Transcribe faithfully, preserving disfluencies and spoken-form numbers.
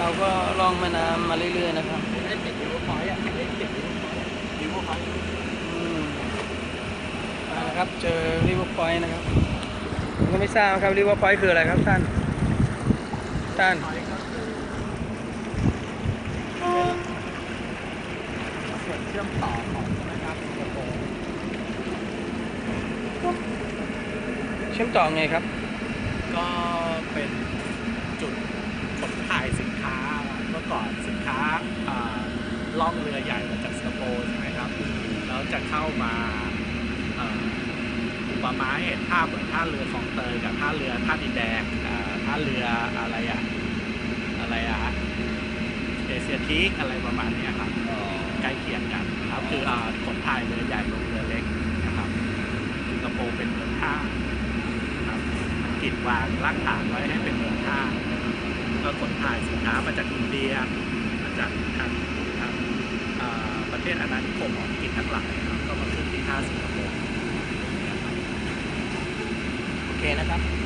เราก็ล่องแม่น้ำมาเรื่อยๆนะครับได้ติดริเวอร์พอยต์อ่ะได้ติดริเวอร์พอยต์อืมมาแล้วครับเจอริเวอร์พอยต์นะครับผมก็ไม่ทราบครับริเวอร์พอยต์คืออะไรครับท่านท่านส่วนเชื่อมต่อของนะครับสิงคโปร์เชื่อมต่อไงครับก็เป็นจุดขนถ่ายสินค้าเมื่อก่อนสินค้าล่องเรือใหญ่มาจากสิงคโปร์ใช่ไหมครับแล้วจะเข้ามาประมาณเห็นภาพเหมือนท่าเรือคลองเตยกับท่าเรือท่าดินแดงท่าเรืออะไรอะอะไรอะเอเชียทีกอะไรประมาณนี้ครับใกล้เคียงกันครับคือขนถ่ายเรือใหญ่ลงเรือเล็กนะครับสิงคโปร์เป็นเมืองท่าครับกิจวางรากฐานไว้ให้เป็นเมืองท่าก็ขนถ่ายสินค้ามาจากอินเดียมาจากทางทางประเทศอาณานิคมของอังกฤษทั้งหลายครับก็มาขึ้นที่ท่าสิงคโปร์โอเคนะครับ